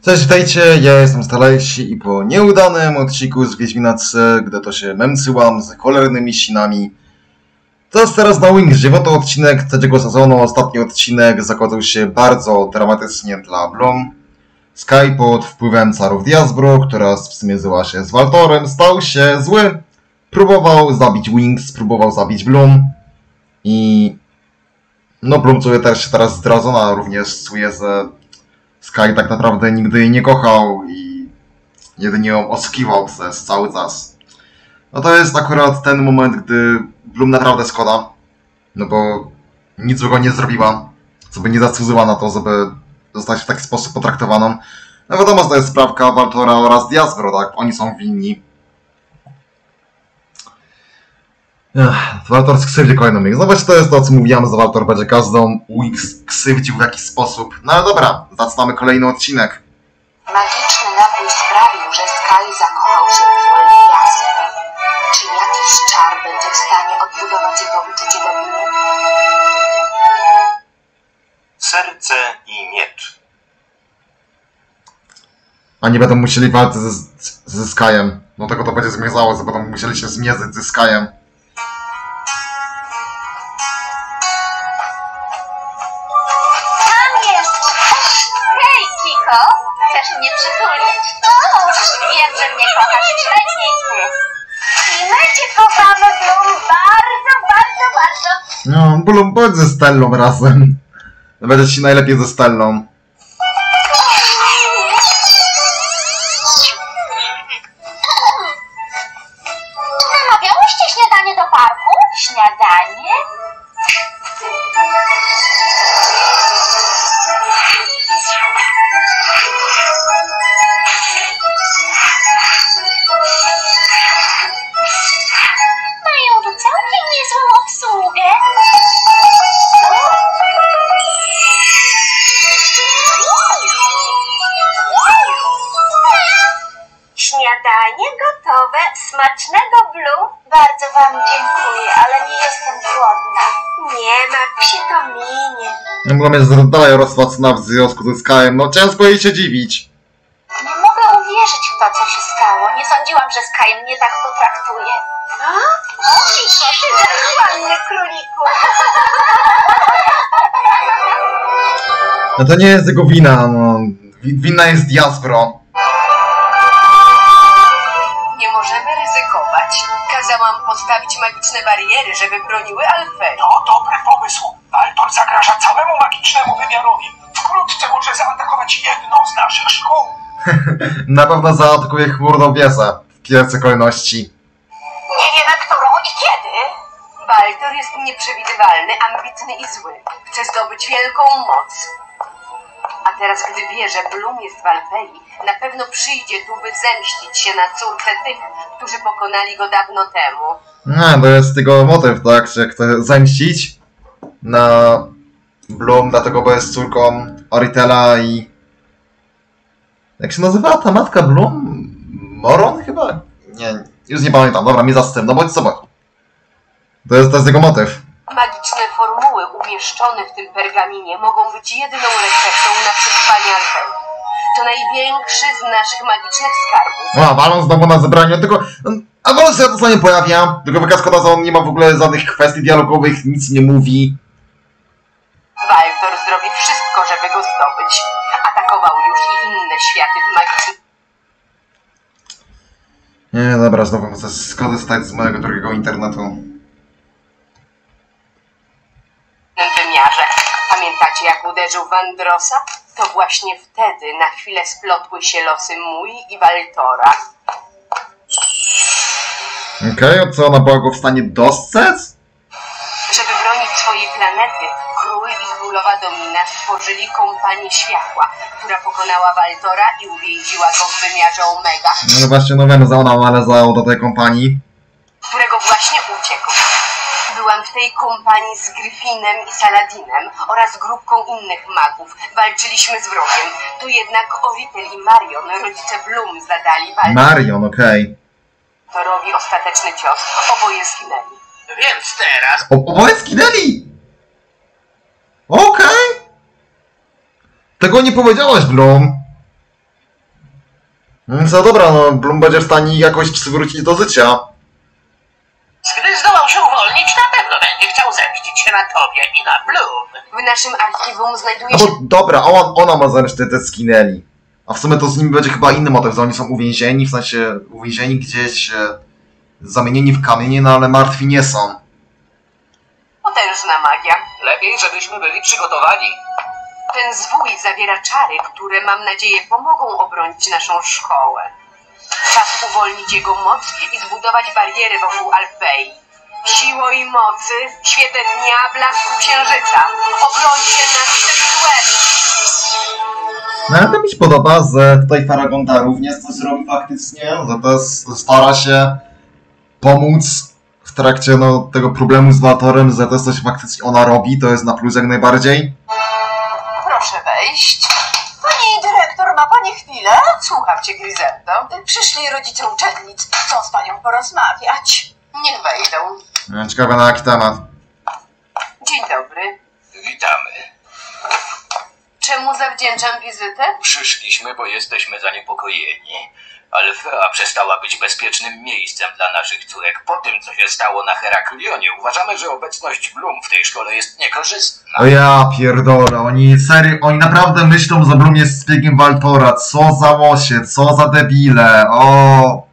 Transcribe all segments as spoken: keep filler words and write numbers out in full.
Cześć, witajcie, ja jestem Starlexi i po nieudanym odcinku z Wiedźmina trzy, gdy to się męcyłam z cholernymi sinami, to jest teraz na Wings, dziewiąty odcinek trzeciego sezonu. Ostatni odcinek zakończył się bardzo dramatycznie dla Bloom. Sky pod wpływem carów Diasbro, która sprzymierzyła się z Waltorem, stał się zły. Próbował zabić Wings, próbował zabić Bloom i... no Bloom czuje też się teraz zdradzona, również czuje, że Sky tak naprawdę nigdy jej nie kochał i jedynie ją oszukiwał przez cały czas. No to jest akurat ten moment, gdy Bloom naprawdę szkoda, no bo nic złego nie zrobiła, co by nie zasłużyła na to, żeby zostać w taki sposób potraktowaną. No wiadomo, że to jest sprawka Waltora oraz Diasbro, tak? Oni są winni. Ech, Waltor skrzywdzi kolejną Wings. No właśnie to jest to, co mówiłam, że Waltor będzie każdą Wings krzywdził w jakiś sposób. No ale dobra, zaczynamy kolejny odcinek. Magiczny napój sprawił, że Sky zakochał się w Wolnej Jasnej. Czy jakiś czar będzie w stanie odbudować jego uczucie do Bloom? Serce i miecz. A nie będą musieli walczyć ze, ze Skyem. No tego to będzie zmierzało, że będą musieli się zmierzyć ze Skyem. Hej, Kiko! Chcesz mnie przytulić? O, wiem, że mnie kochasz przynajmniej ty. I my cię kochamy, Bloom, bardzo, bardzo, bardzo. No, Bloom, bądź ze Stellą razem. Będzie ci najlepiej ze Stellą. Namawiałyście śniadanie do parku? Śniadanie? Mają tu całkiem niezłą obsługę. Śniadanie gotowe. Smacznego, Bloom. Bardzo wam dziękuję, ale nie jestem głodna. Nie martw się, to minie. Nie mogła mieć dalej rozwacna w związku ze Skyem. No ciężko jej się dziwić. Nie mogę uwierzyć w to, co się stało. Nie sądziłam, że Sky mnie tak potraktuje. A? O, Kiko, ty zachłanny króliku. No to nie jest jego wina, no. Wina jest Diasbro. Nie możemy ryzykować. Kazałam postawić magiczne bariery, żeby broniły Alfei. To dobry pomysł. Waltor zagraża całemu magicznemu wymiarowi. Wkrótce może zaatakować jedną z naszych szkół. Na pewno zaatakuje chmurną wieżę w pierwszej kolejności. Nie wiemy, którą i kiedy. Baltor jest nieprzewidywalny, ambitny i zły. Chce zdobyć wielką moc. A teraz, gdy wie, że Bloom jest w Alfei, na pewno przyjdzie tu, by zemścić się na córce tych, którzy pokonali go dawno temu. No, to jest tego motyw, tak, że chce zemścić na Bloom, dlatego bo jest córką Oritela i... jak się nazywała ta matka Bloom? Moron chyba? Nie, już nie pamiętam, dobra, mi za z tym, no bądź co bądź. To jest, to jest jego motyw. Magiczne formuły umieszczone w tym pergaminie mogą być jedyną receptą na przetrwanie Alfei. To największy z naszych magicznych skarbów. A, Walon znowu na zebraniu, tylko... a Walon się na to nie pojawia, tylko wyka szkoda, że on nie ma w ogóle żadnych kwestii dialogowych, nic nie mówi. Waltor zrobi wszystko, żeby go zdobyć. Atakował już i inne światy w magicznych... Nie, dobra, znowu muszę skorzystać z mojego drugiego internetu. wymiarze. Pamiętacie, jak uderzył Wandrosa? To właśnie wtedy na chwilę splotły się losy mój i Waltora. Okej, okay, co ona była go w stanie dostrzec? Żeby bronić swojej planety, król i królowa Domina stworzyli kompanię światła, która pokonała Waltora i uwięziła go w wymiarze Omega. No właśnie, no wiem, że ona należała do tej kompanii. Którego właśnie uciekł. Byłam w tej kompanii z Gryfinem i Saladinem oraz grupką innych magów. Walczyliśmy z wrogiem. Tu jednak Oritel i Marion, rodzice Bloom, zadali walkę. Marion, okej. Okay. Torowi ostateczny cios. Oboje zginęli. Więc teraz... O, oboje zginęli! Okej! Okay. Tego nie powiedziałaś, Bloom. No dobra, no Bloom będzie w stanie jakoś przywrócić do życia. Gdy zdołał się uwolnić, na pewno będzie chciał zemścić się na tobie i na Bloom. W naszym archiwum znajduje No się... bo dobra, ona, ona ma zresztą te skinęli. A w sumie to z nimi będzie chyba inny motyw, że oni są uwięzieni, w sensie uwięzieni gdzieś, e, zamienieni w kamienie, no ale martwi nie są. Potężna magia. Lepiej, żebyśmy byli przygotowani. Ten zwój zawiera czary, które mam nadzieję pomogą obronić naszą szkołę. Czas uwolnić jego moc i zbudować bariery wokół Alfei. Siło i mocy, świetle dnia, blasku księżyca. Obrońcie nas przed złem. No ale to mi się podoba, że tutaj Faragonda również coś robi faktycznie, że też stara się pomóc w trakcie no, tego problemu z Waltorem, że też coś faktycznie ona robi, to jest na plus jak najbardziej. Proszę wejść. Pani dyrektor, ma pani chwilę? Słucham cię, Gryzeldo. Przyszli rodzice uczennic. Chcą z panią porozmawiać. Niech wejdą. No, ciekawe na jaki temat. Dzień dobry. Witamy. Czemu zawdzięczam wizytę? Przyszliśmy, bo jesteśmy zaniepokojeni. Alfea przestała być bezpiecznym miejscem dla naszych córek. Po tym, co się stało na Heraklionie, uważamy, że obecność Bloom w tej szkole jest niekorzystna. O ja pierdolę, oni serio, oni naprawdę myślą, że Bloom jest szpiegiem Waltora, co za łosie, co za debile, o.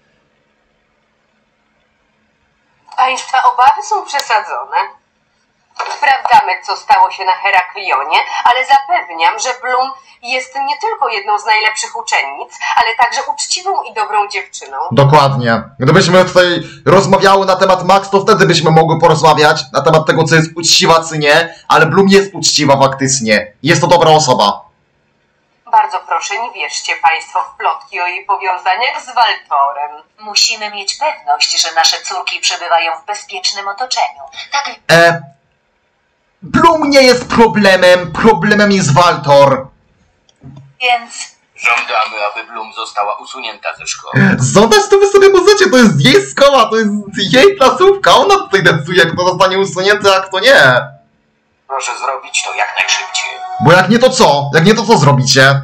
Państwa obawy są przesadzone. Sprawdzamy, co stało się na Heraklionie, ale zapewniam, że Bloom jest nie tylko jedną z najlepszych uczennic, ale także uczciwą i dobrą dziewczyną. Dokładnie. Gdybyśmy tutaj rozmawiały na temat Max, to wtedy byśmy mogły porozmawiać na temat tego, co jest uczciwa, czy nie, ale Bloom jest uczciwa faktycznie. Jest to dobra osoba. Bardzo proszę, nie wierzcie Państwo w plotki o jej powiązaniach z Waltorem. Musimy mieć pewność, że nasze córki przebywają w bezpiecznym otoczeniu. Tak. E... Bloom nie jest problemem, problemem jest Waltor. Więc Żądamy, aby Bloom została usunięta ze szkoły. Żądać to wy sobie możecie, to jest jej szkoła, to jest jej placówka, ona tutaj decyduje, kto zostanie usunięty, a kto nie. Proszę zrobić to jak najszybciej. Bo jak nie to co? Jak nie to co zrobicie?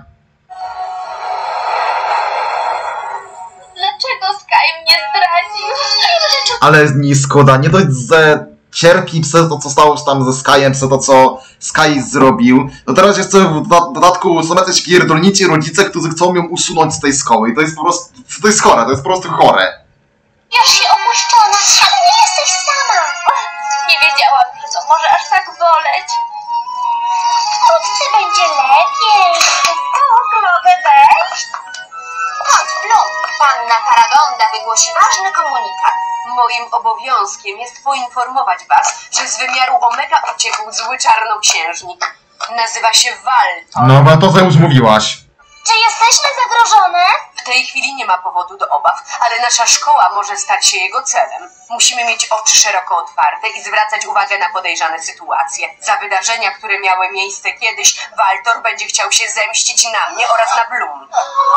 Dlaczego Sky mnie zdradził? Ale mi szkoda, nie dość, że cierpi przez to, co stało się tam ze Skyem, przez to, co Sky zrobił. No teraz jeszcze w dodatku są jacyś pierdolnici rodzice, którzy chcą ją usunąć z tej szkoły. I to jest po prostu, to jest chore, to jest po prostu chore. Już się opuszczona, ale nie jesteś sama. Nie wiedziałam, że to może aż tak boleć. Wkrótce będzie lepiej. Tak, mogę wejść? Chodź, Bloom. Panna Faragonda wygłosi ważny komunikat. Moim obowiązkiem jest poinformować Was, że z wymiaru Omega uciekł zły czarnoksiężnik. Nazywa się Waltor. No, ale to, co już mówiłaś. Czy jesteśmy zagrożone? W tej chwili nie ma powodu do obaw, ale nasza szkoła może stać się jego celem. Musimy mieć oczy szeroko otwarte i zwracać uwagę na podejrzane sytuacje. Za wydarzenia, które miały miejsce kiedyś, Waltor będzie chciał się zemścić na mnie oraz na Bloom.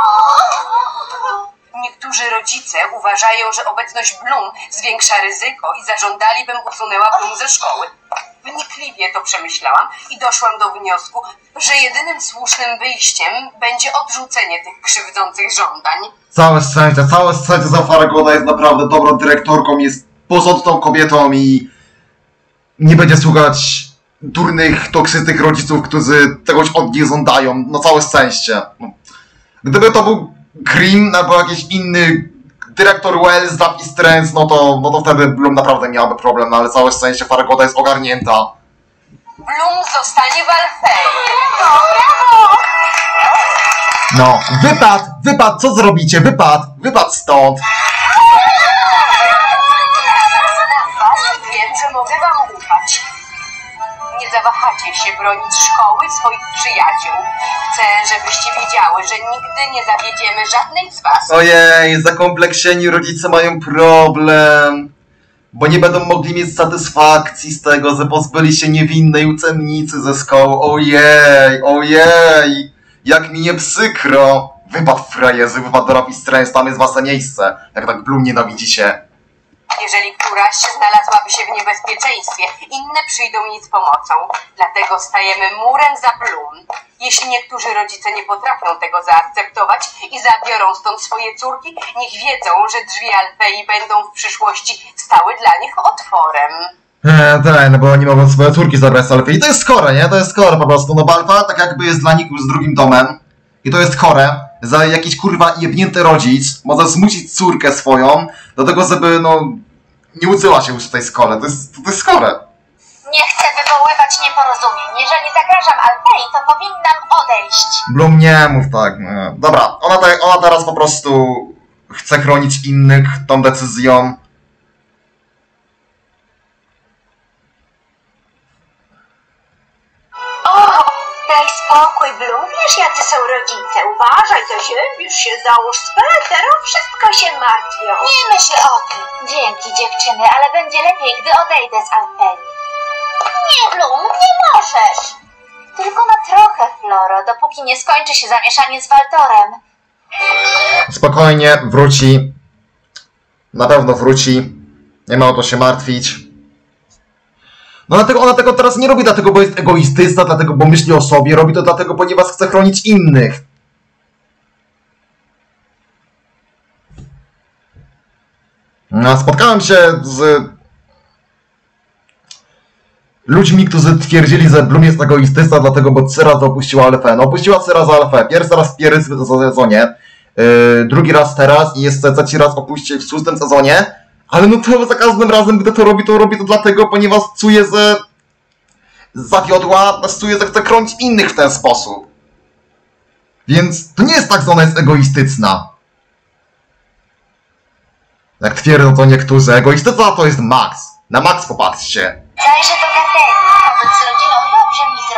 Niektórzy rodzice uważają, że obecność Bloom zwiększa ryzyko i zażądali, bym usunęła Bloom ze szkoły. Wnikliwie to przemyślałam i doszłam do wniosku, że jedynym słusznym wyjściem będzie odrzucenie tych krzywdzących żądań. Całe szczęście, całe szczęście, za Faragonda jest naprawdę dobrą dyrektorką, jest porządną kobietą i nie będzie słuchać durnych, toksycznych rodziców, którzy czegoś od niej żądają. No całe szczęście. Gdyby to był Grimm albo jakiś inny dyrektor Wells, Zapis Trends, no to, no to wtedy Bloom naprawdę miałaby problem, no ale całe szczęście Faragonda jest ogarnięta. Bloom zostanie w Alfei. No, wypad, wypad, co zrobicie? Wypad, wypad stąd. Wiem, że mogę Wam ufać. Nie zawahacie się bronić szkoły i swoich przyjaciół. Chcę, żebyście wiedziały, że nigdy nie zawiedziemy żadnej z Was. Ojej, zakompleksieni rodzice mają problem. Bo nie będą mogli mieć satysfakcji z tego, że pozbyli się niewinnej uczennicy ze szkoły. Ojej, ojej, jak mi nie przykro. Wypad frajerzy, wypad do Rapid Strength, tam jest wasze miejsce. Jak tak Bloom nienawidzicie. Jeżeli któraś znalazłaby się w niebezpieczeństwie, inne przyjdą jej z pomocą. Dlatego stajemy murem za Bloom. Jeśli niektórzy rodzice nie potrafią tego zaakceptować i zabiorą stąd swoje córki, niech wiedzą, że drzwi Alfei będą w przyszłości stały dla nich otworem. Eee, tak, no bo oni mogą swoje córki zabrać z Alfei. I to jest chore, nie? To jest chore po prostu. No bo Alfa tak jakby jest dla nich już z drugim domem. I to jest chore. Za jakiś kurwa jebnięty rodzic może zmusić córkę swoją do tego, żeby no nie uczyła się już w tej szkole. To jest, to jest chore. Nie chcę wywoływać nieporozumień. Jeżeli zagrażam Alfei, to powinnam odejść. Bloom, nie mów tak. Nie. Dobra, ona, te, ona teraz po prostu chce chronić innych tą decyzją. O, daj spokój, Bloom. Wiesz, jacy są rodzice. Uważaj, zaziębisz się, załóż sweter, o wszystko się martwią. Nie myśl o tym. Dzięki, dziewczyny, ale będzie lepiej, gdy odejdę z Alfei. Nie, Bloom, nie możesz. Tylko na trochę, Floro, dopóki nie skończy się zamieszanie z Waltorem. Spokojnie, wróci. Na pewno wróci. Nie ma o to się martwić. No dlatego ona tego teraz nie robi dlatego, bo jest egoistyczna, dlatego, bo myśli o sobie. Robi to dlatego, ponieważ chce chronić innych. No, spotkałem się z ludźmi, którzy twierdzili, że Bloom jest egoistyczna, dlatego, bo trzy razy opuściła Alfę. No, opuściła trzy razy Alfę. Pierwszy raz w pierwszym sezonie, yy, drugi raz teraz i jeszcze trzeci raz opuści w szóstym sezonie. Ale no to za każdym razem, gdy to robi, to robi to dlatego, ponieważ czuje, że zawiodła, czuje, że chce chronić innych w ten sposób. Więc to nie jest tak, że ona jest egoistyczna. Jak twierdzą to niektórzy, egoistyczna to jest Max. Na Max popatrzcie. Zajrzę do Garteni. Pobyt z rodziną dobrze mi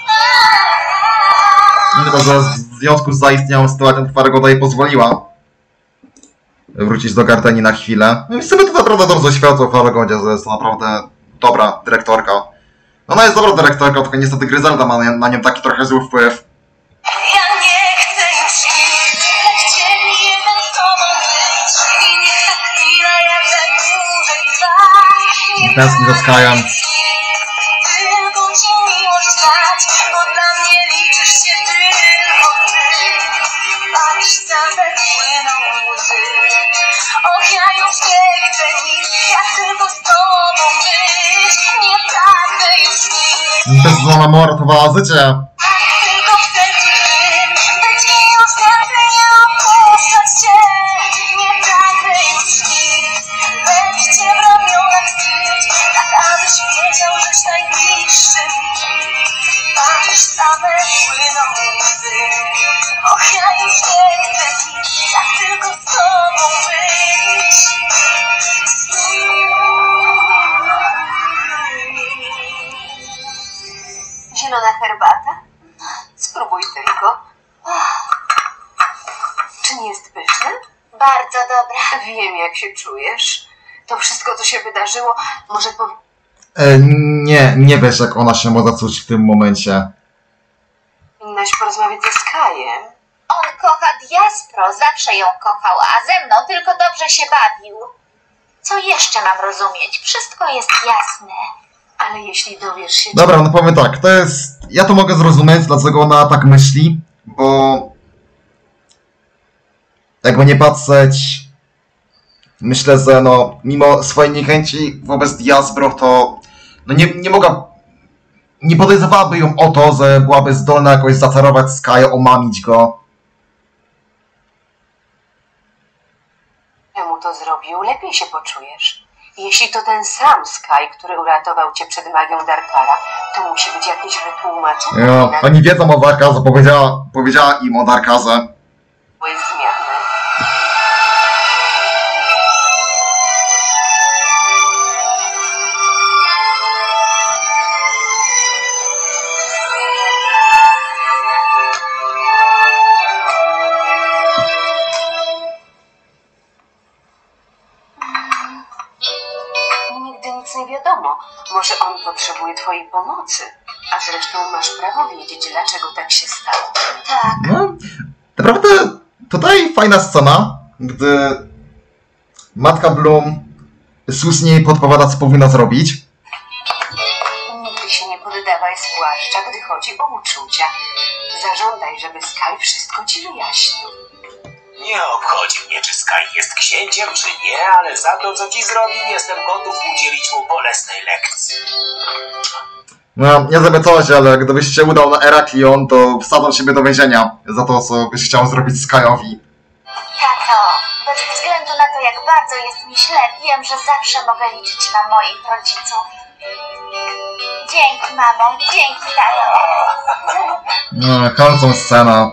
zrobi. Mimo, że w związku z zaistniałą sytuacją Faragoda jej pozwoliła wrócić do Garteni na chwilę. No i sobie to naprawdę dobrze świadczy o Faragodzie, że jest to naprawdę dobra dyrektorka. Ona jest dobra dyrektorka, tylko niestety Gryzelda ma na nią taki trochę zły wpływ. Ja nie chcę już nic, chcieli jeden z tobą być i niech ta chwila jak najdłużej trwa. Tęskni za Skyem. Tylko ci miłość dać, bo dla mnie liczysz się tylko ty. Patrz, same płyną łzy. Och, ja już nie chcę nic, ja tylko z tobą być. Nie pragnę już nic. Bez złama mu uratowała życie. Tylko w sercu tym, być i już nagle nie opuszczać cię. Nie pragnę już nic, lecz cię w ramionach skryć, tak abyś wiedział, żeś najbliższy mi. Patrz, same płyną łzy. Och, ja już nie chcę nic, ja tylko z tobą być. Zielona herbata? Spróbuj tylko. Czy nie jest pyszna? Bardzo dobra. Wiem, jak się czujesz. To wszystko, co się wydarzyło, może po... E, nie, nie wiesz, jak ona się może czuć w tym momencie. powinnaś porozmawiać ze Skyem. On kocha Diaspro, zawsze ją kochał, a ze mną tylko dobrze się bawił. Co jeszcze mam rozumieć? Wszystko jest jasne. Ale jeśli dowiesz się... Dobra, no powiem tak, to jest... Ja to mogę zrozumieć, dlaczego ona tak myśli, bo... Jakby nie patrzeć... Myślę, że no, mimo swojej niechęci wobec Diaspro, to... No nie, nie mogła... Nie podejrzewałaby ją o to, że byłaby zdolna jakoś zaczarować Sky'a, omamić go. Czemu to zrobił? Lepiej się poczujesz. Jeśli to ten sam Sky, który uratował cię przed magią Darkara, to musi być jakieś wytłumaczenie. Jo, oni wiedzą o Darkarze, powiedziała, powiedziała im o Darkarze. Były zmiany. Nigdy nic nie wiadomo. Może on potrzebuje twojej pomocy. A zresztą masz prawo wiedzieć, dlaczego tak się stało. Tak. No, naprawdę tutaj fajna scena, gdy matka Bloom słusznie podpowiada, co powinna zrobić. Nigdy się nie poddawaj, zwłaszcza gdy chodzi o uczucia. Zażądaj, żeby Sky wszystko ci wyjaśnił. Nie obchodzi mnie, czy Sky jest księciem, czy nie, ale za to, co ci zrobił, jestem gotów udzielić mu bolesnej lekcji. No, nie żeby coś, ale gdybyś się udał na Heraklion, to wsadzą ciebie do więzienia za to, co byś chciał zrobić Skyowi. Tato, bez względu na to, jak bardzo jest mi źle, wiem, że zawsze mogę liczyć na moich rodziców. Dzięki, mamo. Dzięki, tato. No, końcą scena.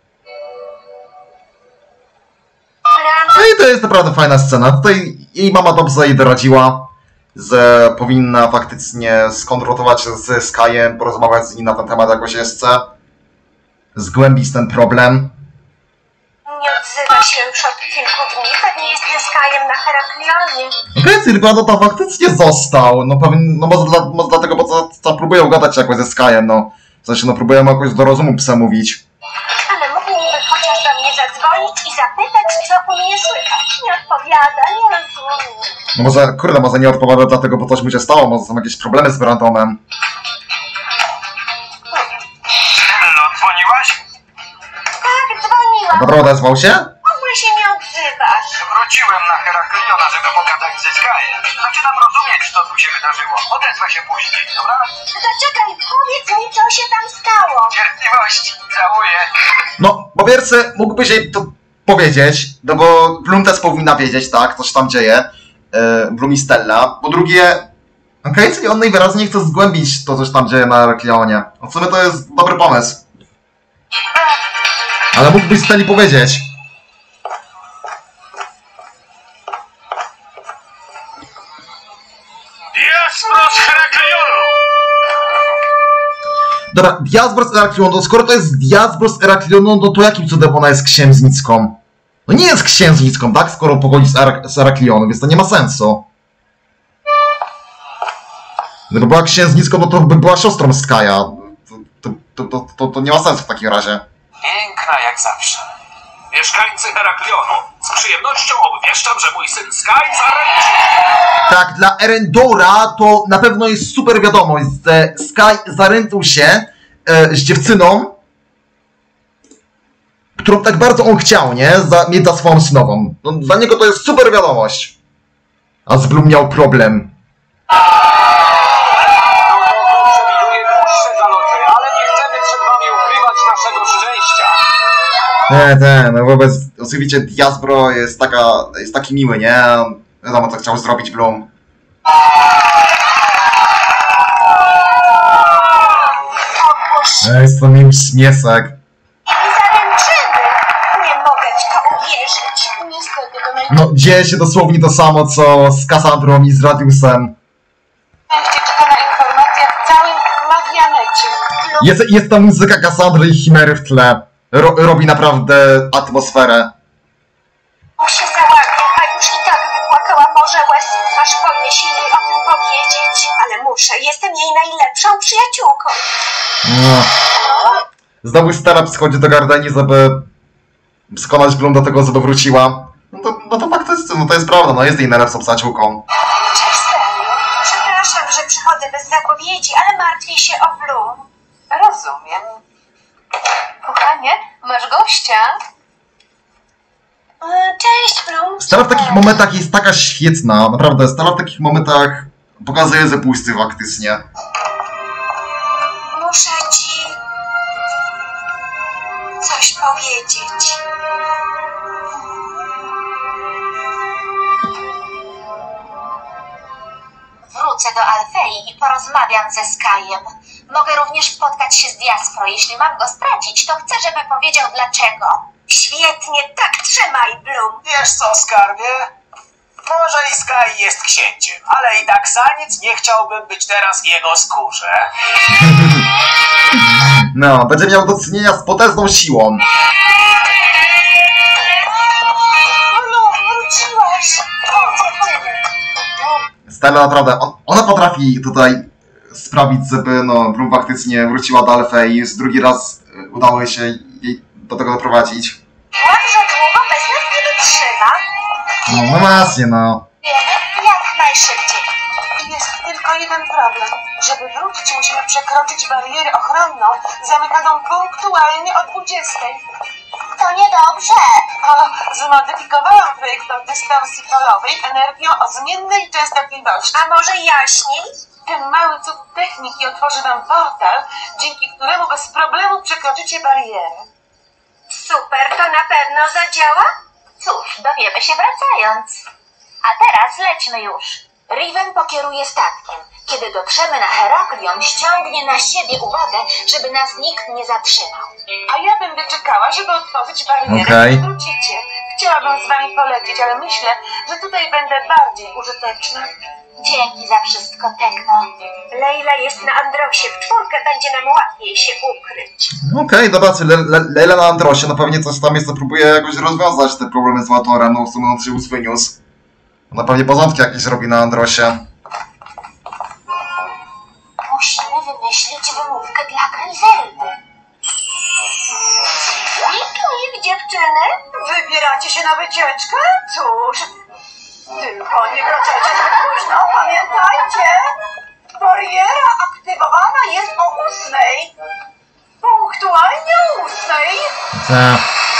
No i to jest naprawdę fajna scena. Tutaj jej mama dobrze jej doradziła, że powinna faktycznie skonfrontować się ze Skyem, porozmawiać z nim na ten temat jakoś jeszcze, zgłębić ten problem. Nie odzywa się już od kilku dni. Pewnie jest ze Skyem na Heraklionie. Okej, okay, Sylwia, no to faktycznie został. No, pewnie, no może, dla, może dlatego, bo co, co próbują gadać jakoś ze Skyem, no. W sensie, no próbują jakoś do rozumu psa mówić. Ale mógłby chociaż do mnie zadzwonić i zapytać, co u mnie słychać. Nie odpowiada, nie rozumiem. No może, kurde, może nie odpowiada dlatego, bo coś mu się stało, może są jakieś problemy z Brandomem. No, dzwoniłaś? Tak, dzwoniłam. Dobra, odezwał się? W ogóle się nie odzywasz. Wróciłem na Herakliona, żeby pogadać ze Skyem. Zaczynam rozumieć, co tu się wydarzyło. Odezwę się później, dobra? Zaczekaj, powiedz mi, co się tam stało. Cierpliwość, żałuję. No, po pierwsze, mógłbyś jej to powiedzieć, no bo Bloom też powinna wiedzieć, tak, co się tam dzieje. Yy, Bloom i Stella. Po drugie, okej, okay, czyli on najwyraźniej chce zgłębić to, co się tam dzieje na Heraklionie. No w sumie to jest dobry pomysł. Ale mógłbyś Stelli powiedzieć. Diaspora z Heraklionu! Dobra, Diaspora z Heraklionu, skoro to jest Diaspora z Heraklionu, no to jakim cudem ona jest księżniczką? No nie jest księżniczką, tak? Skoro pochodzi z, Herak z Heraklionu, więc to nie ma sensu. Gdyby była księżniczką, no to by była siostrą Sky'a. To, to, to, to, to nie ma sensu w takim razie. Piękna jak zawsze. Mieszkańcy Heraklionu, z przyjemnością obwieszczam, że mój syn Sky zaręczył. Tak, dla Erendora to na pewno jest super wiadomość, że Sky zaręczył się e, z dziewczyną, którą tak bardzo on chciał, nie? Za, mieć za swoją synową. No, dla niego to jest super wiadomość. A z Bloom miał problem. Przewiduję dłuższe zaloty, ale nie chcemy przed wami ukrywać naszego szczęścia. Nie, nie, no wobec, oczywiście Diaspro jest taka, jest taki miły, nie? Wiadomo, co chciał zrobić Bloom. Jest to miły śmieszek. I zaręczyny. Nie mogę w to uwierzyć. Niestety to naj... No, dzieje się dosłownie to samo, co z Cassandrą i z Radiusem. Najczęściej czytana informacja w całym Magianecie. Jest, jest ta muzyka Cassandry i Chimery w tle. Ro, robi naprawdę atmosferę. się załamie, a już i tak wypłakała morze łez, aż boję się jej o tym powiedzieć. Ale muszę, jestem jej najlepszą przyjaciółką. No. Znowu Stella przychodzi do Gardeni, żeby przekonać Bloom do tego, żeby wróciła. No to, no to faktycznie, no to jest prawda, no jest jej najlepszą przyjaciółką. Cześć, Stellu. Przepraszam, że przychodzę bez zapowiedzi, ale martwię się o Bloom. Rozumiem. Kochanie, masz gościa? Cześć, Bloom. Stella w takich momentach jest taka świetna, naprawdę. Stella w takich momentach pokazuje zapusty faktycznie. Muszę ci coś powiedzieć. Wrócę do Alfei i porozmawiam ze Skyem. Mogę również spotkać się z Diaspro. Jeśli mam go stracić, to chcę, żeby powiedział dlaczego. Świetnie, tak trzymaj, Bloom. Wiesz co, skarbie? Może i Sky jest księciem, ale i tak za nic nie chciałbym być teraz w jego skórze. No, będzie miał do czynienia z potężną siłą. Bloom, wróciłaś. Stella naprawdę, on, ona potrafi tutaj sprawić, żeby no, Bloom faktycznie wróciła do Alfei. Już drugi raz udało się jej do tego doprowadzić. Bardzo długo bez nas nie wytrzyma. No, no właśnie, no. Wiemy, jak najszybciej. Jest tylko jeden problem. Żeby wrócić, musimy przekroczyć barierę ochronną zamykaną punktualnie o dwudziestej. To niedobrze. O, zmodyfikowałam projekt o dystansji polowej energią o zmiennej częstotliwości. A może jaśniej? Ten mały cud techniki otworzy wam portal, dzięki któremu bez problemu przekroczycie barierę. Super, to na pewno zadziała? Cóż, dowiemy się wracając. A teraz lećmy już. Riven pokieruje statkiem. Kiedy dotrzemy na Heraklion, ściągnie na siebie uwagę, żeby nas nikt nie zatrzymał. A ja będę czekała, żeby otworzyć barierę, Okej. gdy wrócicie. Chciałabym z wami polecieć, ale myślę, że tutaj będę bardziej użyteczna. Dzięki za wszystko, Tekno. Leila jest na Androsie, w czwórkę będzie nam łatwiej się ukryć. Okej, okay, dobra, czyli Le Le Leila na Androsie, no pewnie coś tam jest, to próbuje jakoś rozwiązać te problemy z Watorem, no w sumie on się już wyniósł. Ona pewnie porządki jakieś robi na Androsie. Musimy wymyślić wymówkę dla Gryzeldy. I dziewczyny? Wybieracie się na wycieczkę? Cóż, tylko nie wracajcie zbyt późno, pamiętajcie! Bariera aktywowana jest o ósmej. Punktualnie o ósmej. Tak.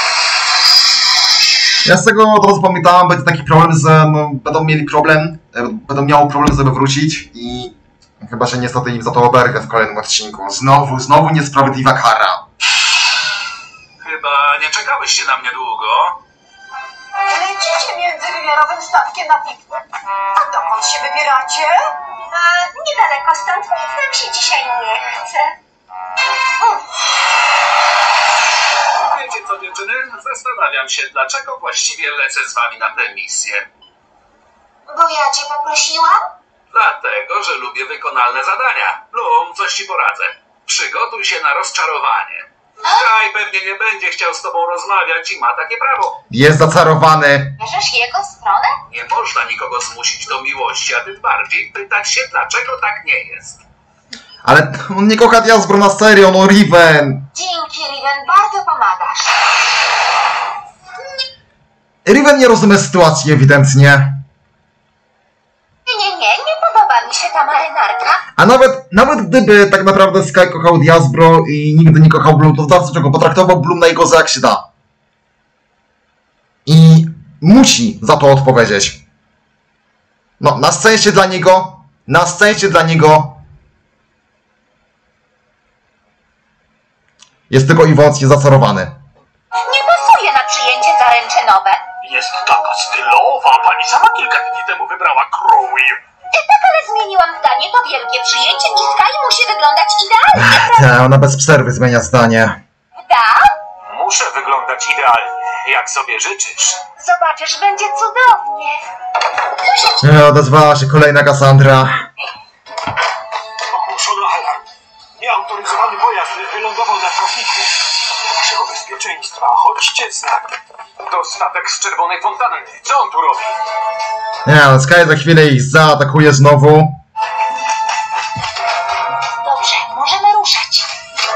Ja z tego od razu pamiętałem, będzie taki problem, że no, będą mieli problem, będą miały problem, żeby wrócić i chyba się niestety im za to obergę w kolejnym odcinku. Znowu, znowu niesprawiedliwa kara. Chyba nie czekałyście na mnie długo. Lecicie międzywymiarowym statkiem na piknik. A dokąd się wybieracie? A, niedaleko stąd, nic nam się dzisiaj nie chce. Wiecie co, dziewczyny? Zastanawiam się, dlaczego właściwie lecę z wami na tę misję. Bo ja cię poprosiłam? Dlatego, że lubię wykonalne zadania. Lum, coś ci poradzę. Przygotuj się na rozczarowanie. Sky pewnie nie będzie chciał z tobą rozmawiać i ma takie prawo. Jest zacarowany. Bierzesz jego stronę? Nie można nikogo zmusić do miłości, a tym bardziej pytać się, dlaczego tak nie jest. Ale on nie kocha Diasbro na serio, no Riven. Dzięki, Riven, bardzo pomagasz. Riven nie rozumie sytuacji ewidentnie. Nie, nie, nie, nie podoba mi się ta marynarka. A nawet, nawet gdyby tak naprawdę Sky kochał Diasbro i nigdy nie kochał Bloom, to zawsze czego potraktował Bloom na jego za jak się da. I musi za to odpowiedzieć. No, na szczęście dla niego, na szczęście dla niego jest tylko i wyłącznie zacarowany. Nie pasuje na przyjęcie zaręczynowe. Jest taka stylowa. Pani sama kilka dni temu wybrała krój. Tak, ale zmieniłam zdanie, to wielkie przyjęcie i Sky musi wyglądać idealnie. Ta, ona bez przerwy zmienia zdanie. Da? Muszę wyglądać idealnie, jak sobie życzysz. Zobaczysz, będzie cudownie. E, odezwała się kolejna Cassandra. Ogłoszono alarm. Nieautoryzowany pojazd wylądował na trawniku. Do naszego bezpieczeństwa chodźcie z nami. To statek z Czerwonej Fontanny. Co on tu robi? Nie, no Sky za chwilę ich zaatakuje znowu. Dobrze, możemy ruszać.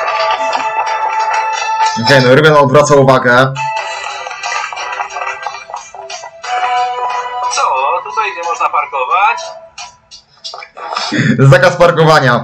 Okej, okay, no Riven odwraca uwagę. Co? Tutaj nie można parkować? Zakaz parkowania.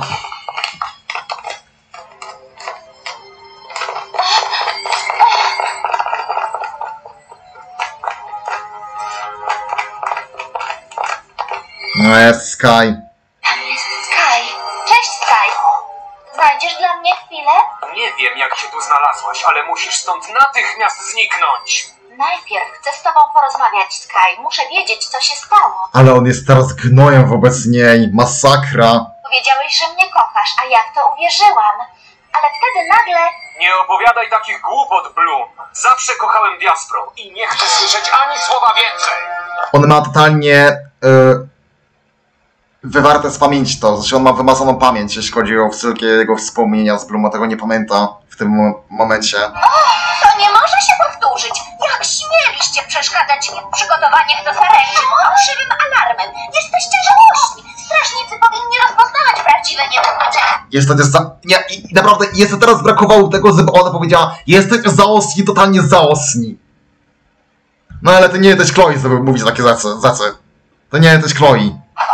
No jest Sky. Tam jest Sky. Cześć, Sky. Znajdziesz dla mnie chwilę? Nie wiem, jak się tu znalazłaś, ale musisz stąd natychmiast zniknąć. Najpierw chcę z tobą porozmawiać, Sky. Muszę wiedzieć, co się stało. Ale on jest teraz gnojem wobec niej. Masakra. Powiedziałeś, że mnie kochasz, a ja w to uwierzyłam. Ale wtedy nagle... Nie opowiadaj takich głupot, Bloom. Zawsze kochałem Diaspro i nie chcę słyszeć ani słowa więcej. On ma totalnie yy, wywarte z pamięci to. Znaczy on ma wymazaną pamięć, jeśli chodzi o wszelkie jego wspomnienia z Bloom, a tego nie pamięta w tym mo momencie. To nie może się powtórzyć. Jak śmieliście przeszkadzać mi w przygotowaniach do zaręczyn fałszywym alarmem? Jesteście żałośni. Strażnicy powinni rozpoznawać prawdziwe niebezpieczeństwo. Jest to za... Nie, i naprawdę jeszcze teraz brakowało tego, żeby ona powiedziała: jesteś zaosni, totalnie zaosni. No ale ty nie jesteś Chloe, żeby mówić takie zace, zace. To nie jesteś Chloe.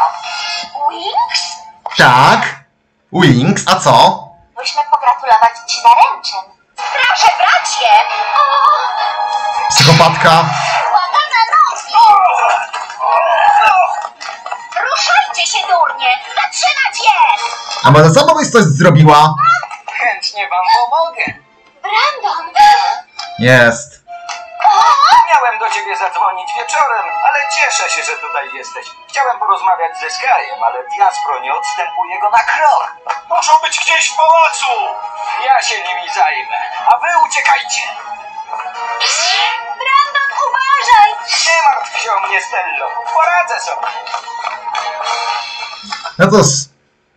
Tak? Wings, a co? Musimy pogratulować ci zaręczyn. Proszę, bracie! Psychopatka. Łamana nogi! Ruszajcie się, durnie! Zatrzymać je! A może sama byś coś zrobiła? Chętnie wam pomogę. Brandon! Jest. Miałem do ciebie zadzwonić wieczorem, ale cieszę się, że tutaj jesteś. Chciałem porozmawiać ze Skyem, ale Diaspro nie odstępuje go na krok. Muszą być gdzieś w pałacu! Ja się nimi zajmę, a wy uciekajcie. Brandon, uważaj! Nie martw się o mnie, Stello. Poradzę sobie. No to jest...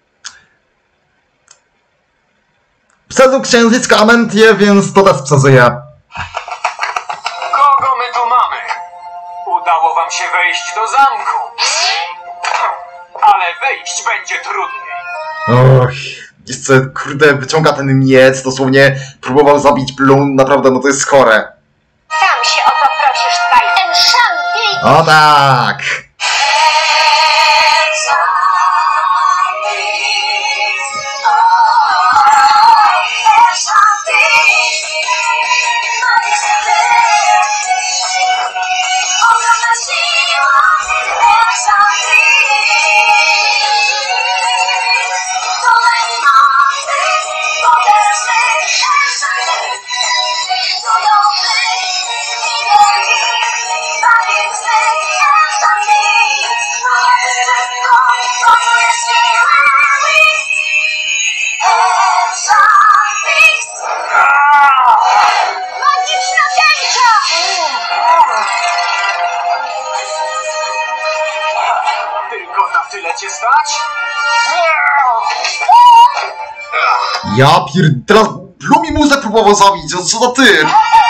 Pseudoksiężycka Amentie, więc to też przeżyje. Kogo my tu mamy? Udało wam się wejść do zamku. Ale wejść będzie trudniej. Och, jeszcze kurde, wyciąga ten miec, dosłownie próbował zabić Bloom, naprawdę, no to jest chore. Sam się o to prosisz, Sky. Enchanty! O tak! Magiczna tęcza! Tylko na tyle cię stać? Ja pier... Teraz Bloom i Muzę próbował zabić, co za ty?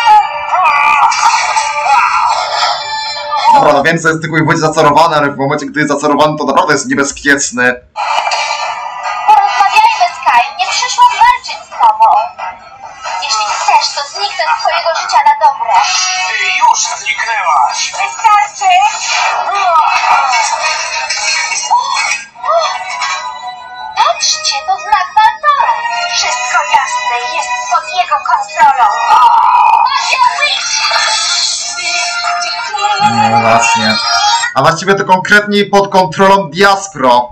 Dobra, no wiem, co jest tylko i wychodzi zaczarowane, ale w momencie, gdy jest zaczarowany, to naprawdę jest niebezpieczny. Porozmawiajmy, Sky. Nie przyszłam walczyć z tobą. Jeśli chcesz, to zniknę z twojego życia na dobre. Ty już zniknęłaś! Wystarczy! Patrzcie, to znak Waltora. Wszystko jasne, jest pod jego kontrolą. Magia Witch! No właśnie. A właściwie to konkretniej pod kontrolą Diaspro.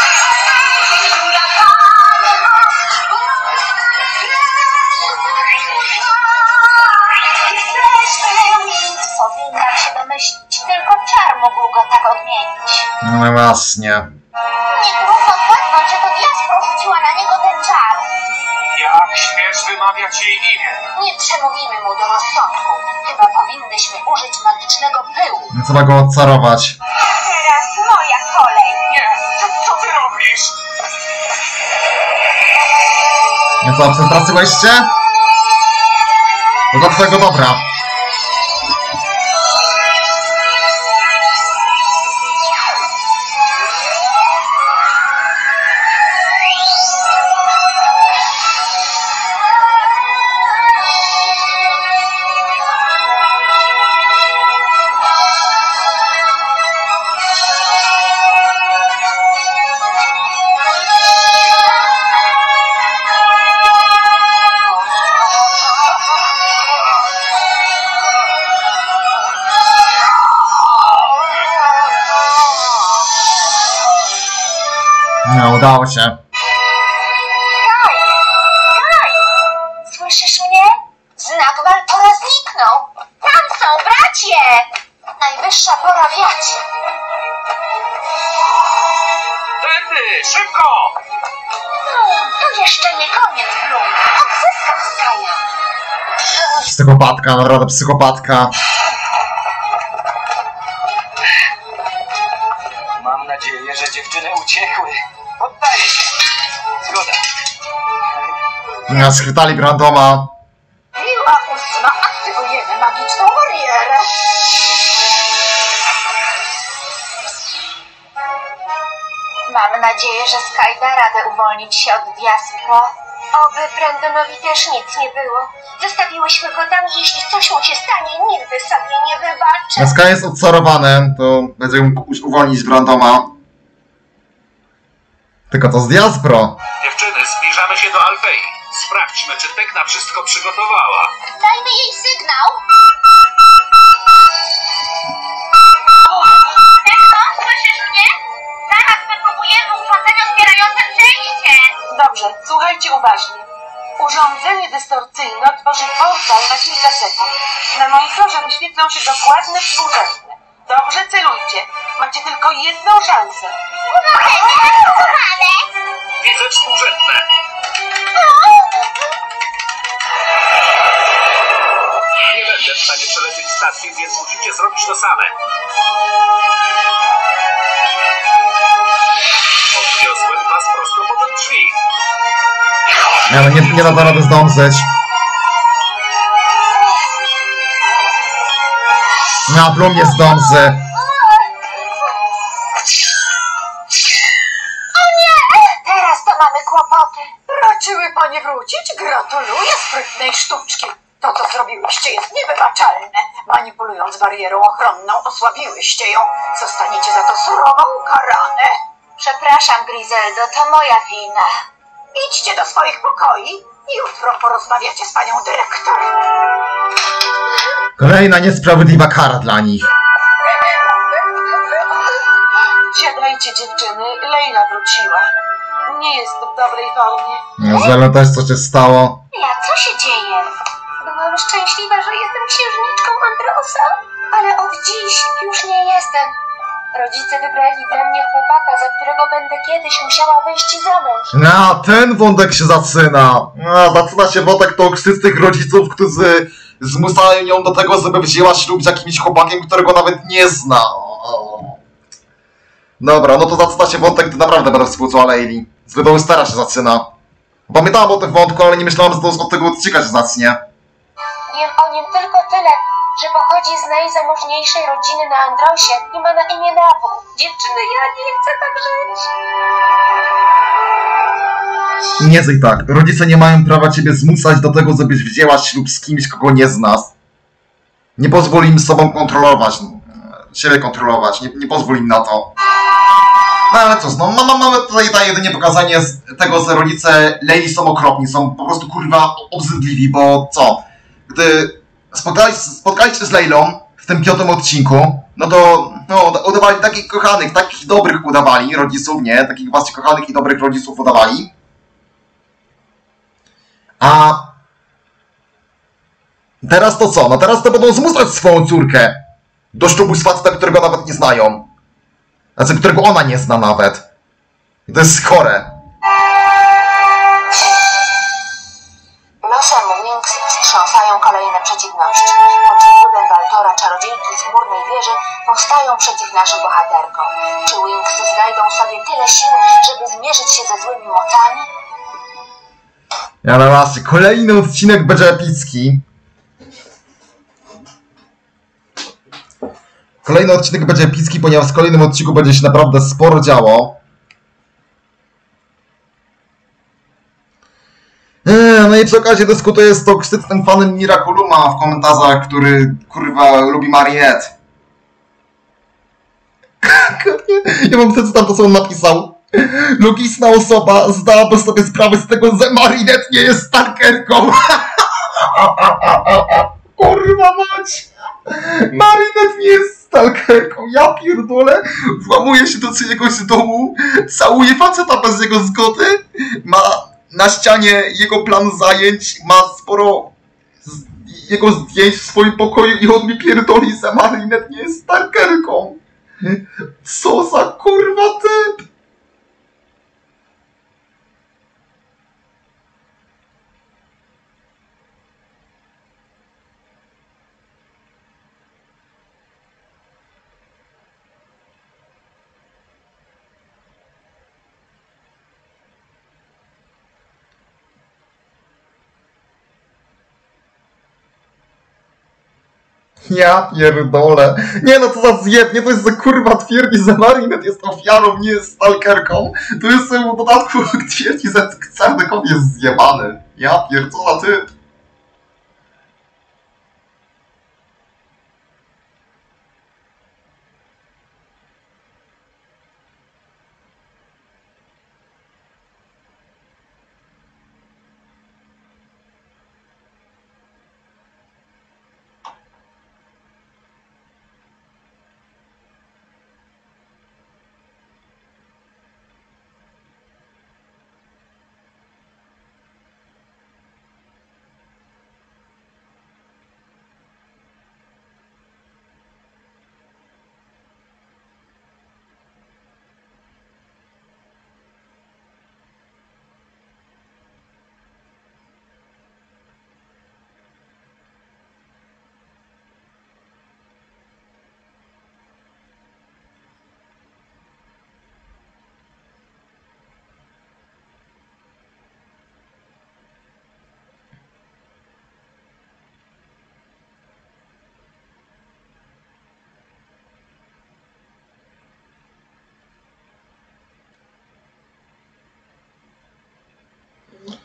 Powinnam się domyślić, tylko czar mógł go tak odmienić. No właśnie. Nie trudno zgadnąć, że to Diaspro rzuciła na niego ten czar. Jak śmiesz wymawiać jej imię? Nie przemówimy mu do rozsądku. Chyba powinnyśmy użyć magicznego pyłu. Trzeba go odcarować. Teraz moja kolej. Nie! Co, co ty robisz? No co, przestraszyłeś się? To dla twojego dobra. No, udało się. Kaj! Kaj! Słyszysz mnie? Znak Waltora zniknął. Tam są bracie! Najwyższa pora wiać. Tędy! Szybko! Hmm, to jeszcze nie koniec, Bloom. Odzyskam Skaja. Psychopatka, naprawdę psychopatka. Mam nadzieję, że dziewczyny uciekły. Poddaję się. Zgoda. Ja schwytali Brandoma. Miła ósma, aktywujemy magiczną barierę. Mam nadzieję, że Sky da radę uwolnić się od Diaspro. Oby Brandonowi też nic nie było. Zostawiłyśmy go tam i jeśli coś mu się stanie, nigdy sobie nie wybaczę. No, Sky jest odcarowany, to będzie mógł uwolnić Brandoma. Tylko to z Diaspro. Dziewczyny, zbliżamy się do Alfei. Sprawdźmy, czy Tekna wszystko przygotowała. Dajmy jej sygnał. Tekno, słyszysz mnie? Zaraz wypróbujemy urządzenie otwierające przejście. Dobrze, słuchajcie uważnie. Urządzenie dystorcyjne tworzy portal na kilka sekund. Na monitorze wyświetlą się dokładne współrzędne. Dobrze celujcie. Macie tylko jedną szansę. Widzę współrzędne. Nie będę w stanie przelecieć stację, więc musicie zrobić to same. Odniosłem was prosto pod drzwi. Nie, no nie, nie da to rady zdążyć. Na Blum nie zdąży. Teraz to mamy kłopoty. Raczyły panie wrócić? Gratuluję sprytnej sztuczki. To, co zrobiłyście, jest niewybaczalne. Manipulując barierą ochronną, osłabiłyście ją. Zostaniecie za to surowo ukarane. Przepraszam, Griseldo, to moja wina. Idźcie do swoich pokoi. Jutro porozmawiacie z panią dyrektor. Kolejna niesprawiedliwa kara dla nich. Siadajcie, dziewczyny. Leila wróciła. Nie jest w dobrej formie. No, z Lelą też co się stało. Ja, co się dzieje? Byłam szczęśliwa, że jestem księżniczką Androsa, ale od dziś już nie jestem. Rodzice wybrali dla mnie chłopaka, za którego będę kiedyś musiała wyjść za mąż. No, ten wątek się zaczyna. No, zaczyna się wątek toksycznych rodziców, którzy zmuszają ją do tego, żeby wzięła ślub z jakimś chłopakiem, którego nawet nie zna. O. Dobra, no to zaczyna się wątek, gdy naprawdę będę współczuła Leili. Z Widowy Stara się zaczyna. Pamiętałam o tym wątku, ale nie myślałam, że to od tego odcinka się zacznie. Wiem o nim tylko tyle, że pochodzi z najzamożniejszej rodziny na Androsie i ma na imię Nabu. Dziewczyny, ja nie chcę tak żyć. Nie zej tak, rodzice nie mają prawa ciebie zmuszać do tego, żebyś wzięła ślub z kimś, kogo nie znasz. Nie pozwól im sobą kontrolować, siebie kontrolować, nie, nie pozwól im na to. No ale cóż, no mamy, mamy tutaj ta jedynie pokazanie tego, że rodzice Leili są okropni, są po prostu kurwa obrzydliwi, bo co? Gdy spotkali, spotkali się z Leilą w tym piątym odcinku, no to no, udawali takich kochanych, takich dobrych udawali rodziców, nie? Takich właśnie kochanych i dobrych rodziców udawali. A teraz to co? No teraz to będą zmuszać swoją córkę do ślubu z facetem, którego nawet nie znają. Znaczy, którego ona nie zna nawet. I to jest chore. Losem Winx wstrząsają kolejne przeciwności. Pod wpływem Waltora, czarodziejki z chmurnej wieży, powstają przeciw naszym bohaterkom. Czy Winxy znajdą sobie tyle sił, żeby zmierzyć się ze złymi mocami? Ja na razie, kolejny odcinek będzie epicki. Kolejny odcinek będzie epicki, ponieważ w kolejnym odcinku będzie się naprawdę sporo działo. Eee, no i przy okazji dyskutuję z toksycznym fanem Miraculuma w komentarzach, który kurwa lubi Marinette. Ja mam przeczytam to, co on napisał. Logiczna osoba zdałaby sobie sprawę z tego, że Marinette nie jest stalkerką. Kurwa mać! Marinette nie jest stalkerką, ja pierdolę, włamuje się do czyjegoś domu, całuje faceta bez jego zgody, ma na ścianie jego plan zajęć, ma sporo z jego zdjęć w swoim pokoju i on mi pierdoli, że Marinette nie jest stalkerką. Co za kurwa typ! Ja pierdolę. Nie no, to za zjeb, nie to jest za kurwa twierdzi, że Marinette jest ofiarą, nie jest stalkerką. To jest w dodatku twierdzi, że Cernekon jest zjebany. Ja pierdolę, ty.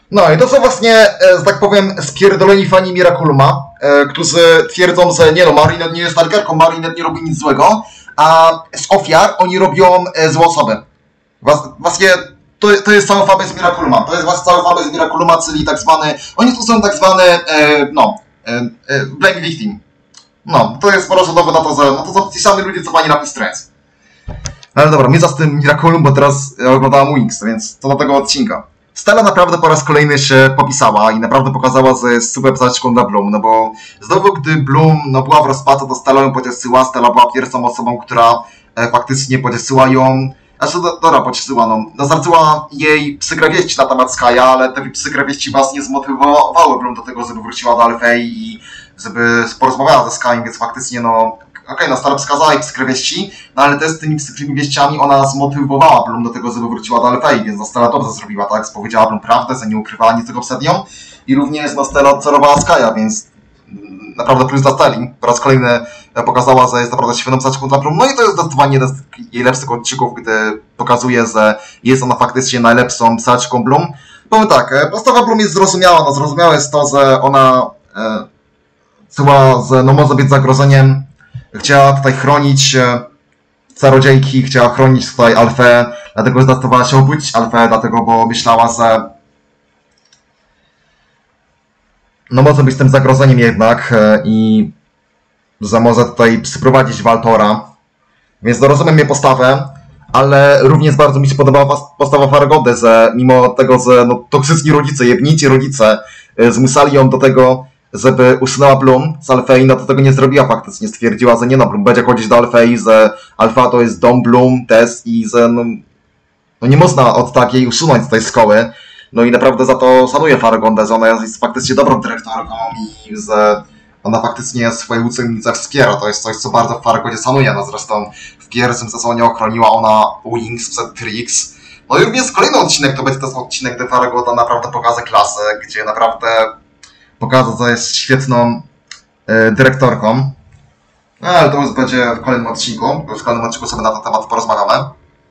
No i to są właśnie, że tak powiem, spierdoleni fani Miraculuma, którzy twierdzą, że nie no, Marinette nie jest stalkerką, Marinette nie robi nic złego, a z ofiar oni robią złe osoby. Właśnie to, to jest cały fabes Miraculuma, to jest właśnie cały fabes Miraculuma, czyli tak zwany, oni stosują tak zwany, no, blame victim. No, to jest po prostu dowód na to, że no to są ci sami ludzie, co pani Rapid Strength. Ale dobra, mnie z tym Miraculum, bo teraz oglądałam Wings, więc to do tego odcinka. Stella naprawdę po raz kolejny się popisała i naprawdę pokazała, że jest super psaczką dla Bloom, no bo znowu gdy Bloom no, była w rozpace, to Stella ją pocieszyła, Stella była pierwszą osobą, która e, faktycznie pocieszyła ją, znaczy do, dobra, pocieszyła, no, dostarczyła jej przykre wieści na temat Sky'a, ale te przykre wieści was nie zmotywowały Bloom do tego, żeby wróciła do Alfei i żeby porozmawiała ze Sky'em, więc faktycznie no, okej, okay, no Stella wskazała jej przykre wieści, no ale też z tymi przykrymi wieściami ona zmotywowała Bloom do tego, żeby wróciła do Alfei, więc no Stella dobrze zrobiła, tak? Spowiedziała Bloom prawdę, że nie ukrywała niczego przed nią i również no Stella odcelowała Sky'a, więc naprawdę plus dla Stelli. Po raz kolejny pokazała, że jest naprawdę świetną psaczką dla Bloom, no i to jest zdecydowanie jeden z jej lepszych odcinków, gdy pokazuje, że jest ona faktycznie najlepszą psaczką Bloom. Powiem tak, postawa Bloom jest zrozumiała, no zrozumiałe jest to, że ona e, chyba, że no może być zagrożeniem. Chciała tutaj chronić czarodziejki, chciała chronić tutaj Alfę, dlatego zdecydowała się obudzić Alfę, dlatego, bo myślała, że no może być tym zagrożeniem jednak i że może tutaj przyprowadzić Waltora. Więc no, rozumiem jej postawę, ale również bardzo mi się podobała postawa Faragody, że mimo tego, że no, toksyczni rodzice, jebnici rodzice zmuszali ją do tego, żeby usunęła Bloom z Alfei, no to tego nie zrobiła faktycznie. Stwierdziła, że nie no, Bloom będzie chodzić do Alfei, że Alfa to jest dom Bloom też i że no, no nie można od takiej usunąć z tej szkoły. No i naprawdę za to szanuję Faragondę, że ona jest faktycznie dobrą dyrektorką i że ona faktycznie swoje uczennice wspiera. To jest coś, co bardzo w Faragodzie szanuje. No zresztą w pierwszym sezonie ochroniła ona Wings przed Trix. No i również kolejny odcinek to będzie ten odcinek, gdy Faragoda naprawdę pokaże klasę, gdzie naprawdę pokaże, że jest świetną y, dyrektorką. No, ale to już będzie w kolejnym odcinku. Już w kolejnym odcinku sobie na ten temat porozmawiamy.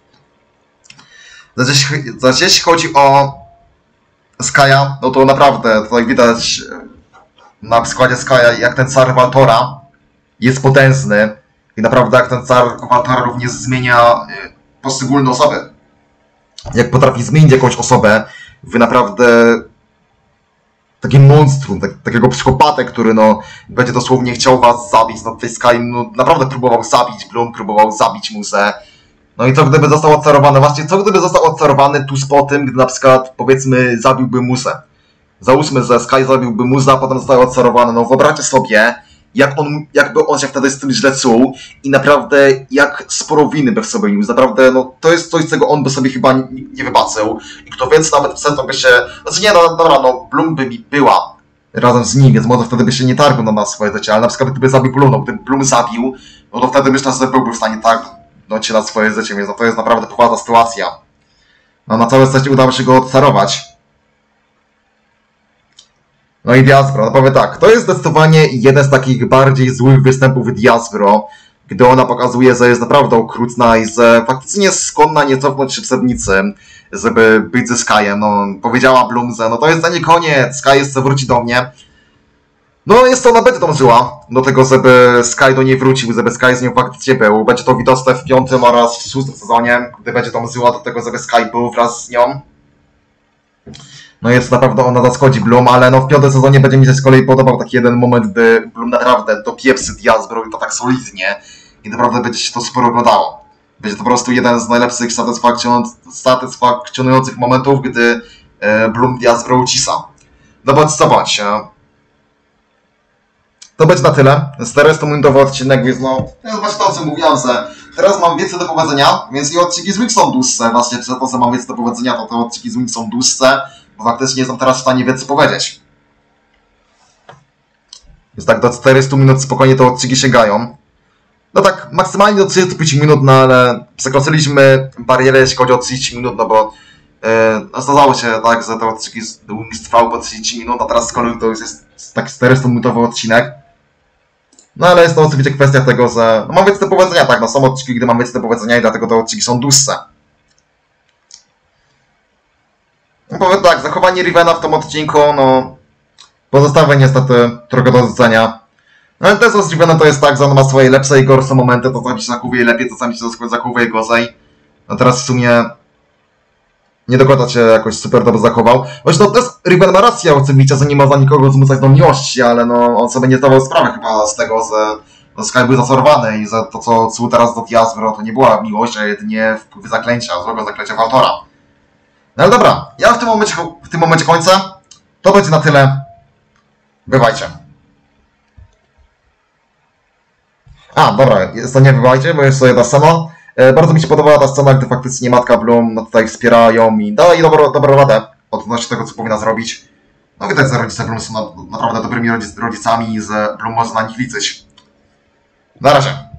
Zaś jeśli chodzi o Sky'a, no to naprawdę tutaj widać na przykładzie Sky'a, jak ten car Waltora jest potężny i naprawdę jak ten car Waltora również zmienia y, poszczególne osoby. Jak potrafi zmienić jakąś osobę w naprawdę takie monstrum, tak, takiego psychopatę, który no będzie dosłownie chciał was zabić. No tej Sky no, naprawdę próbował zabić Bloom, próbował zabić Musę. No i co gdyby został odcarowany? Właśnie co gdyby został odcarowany tuż po tym, gdy na przykład powiedzmy zabiłby Musę. Załóżmy, że Sky zabiłby Musę, a potem został odcarowany. No wyobraźcie sobie, jak on, jakby on się wtedy z tym źle czuł i naprawdę jak sporo winy by w sobie niósł. Naprawdę, no to jest coś, czego on by sobie chyba nie, nie wybaczył. I kto więc nawet przestał by się... Znaczy nie, no dobra, no Bloom by była razem z nim, więc może wtedy by się nie targnął na nas swoje życie, ale na przykład gdyby zabił Bloom, no gdyby Bloom zabił, no to wtedy myślę, że byłby w stanie targnąć się na swoje życie, więc no to jest naprawdę poważna sytuacja. No na całe szczęście udało się go odcarować. No i Diaspora, no powiem tak, to jest zdecydowanie jeden z takich bardziej złych występów Diaspro, gdy ona pokazuje, że jest naprawdę okrutna i że faktycznie jest skłonna nie cofnąć się w sednicy, żeby być ze Sky'em. No, powiedziała Bloom, że no to jest za nie koniec, Sky jeszcze wróci do mnie. No jest to, ona będzie dążyła do tego, żeby Sky do niej wrócił, żeby Sky z nią faktycznie był. Będzie to widoczne w piątym oraz w szóstym sezonie, gdy będzie dążyła do tego, żeby Sky był wraz z nią. No jest naprawdę ona zaschodzi Bloom, ale no w piątym sezonie będzie mi się z kolei podobał taki jeden moment, gdy Bloom naprawdę dopieprzy Diaspro i to tak solidnie i naprawdę będzie się to super oglądało. Będzie to po prostu jeden z najlepszych satysfakcjonujących momentów, gdy e, Bloom Diaspro ucisa. No bądź co bądź. E. To będzie na tyle. czterystuminutowy odcinek, więc no, to jest właśnie to, o czym mówiłem, że teraz mam więcej do powiedzenia, więc i odcinki z Wings są dłuższe. Właśnie przez to, że mam więcej do powiedzenia, to te odcinki z Wings są dłuższe, bo faktycznie jestem teraz w stanie więcej powiedzieć. Więc tak do czterystu minut spokojnie te odcinki sięgają. No tak, maksymalnie do trzydziestu pięciu minut, no ale przekroczyliśmy barierę, jeśli chodzi o trzydzieści minut, no bo yy, zdarzało się tak, że te odcinki z Wings trwały po trzydzieści minut, a teraz z kolei to już jest taki czterystuminutowy odcinek. No ale jest to oczywiście kwestia tego, że no, mam więcej do powiedzenia, tak, no są odcinki, gdy mam więcej do powiedzenia i dlatego te odcinki są dłuższe. No powiem tak, zachowanie zachowanie Rivena w tym odcinku, no... Pozostawia niestety trochę do rzucenia. No ale też z Rivenem to jest tak, że on ma swoje lepsze i gorsze momenty, to czasami się zachowuje lepiej, to czasami się zachowuje gorzej. No teraz w sumie... Nie do końca się jakoś super dobrze zachował. Zresztą też Riven ma rację oczywiście, że nie można nikogo zmuszać do miłości, ale no on sobie nie zdawał sprawy chyba z tego, że no, Sky był zasorowany i że to co czuł teraz do Diazbro to nie była miłość, a jedynie wpływ zaklęcia, złego zaklęcia Valtora. No ale dobra, ja w tym momencie, w tym momencie kończę. To będzie na tyle. Bywajcie. A, dobra, jest to nie bywajcie, bo jest to jedna scena. E, bardzo mi się podobała ta scena, gdy faktycznie matka Bloom no, tutaj wspierają i daje dobrą, dobrą radę odnośnie tego, co powinna zrobić. No widać, że rodzice Bloom są na, naprawdę dobrymi rodzicami i że Bloom może na nich liczyć. Na razie.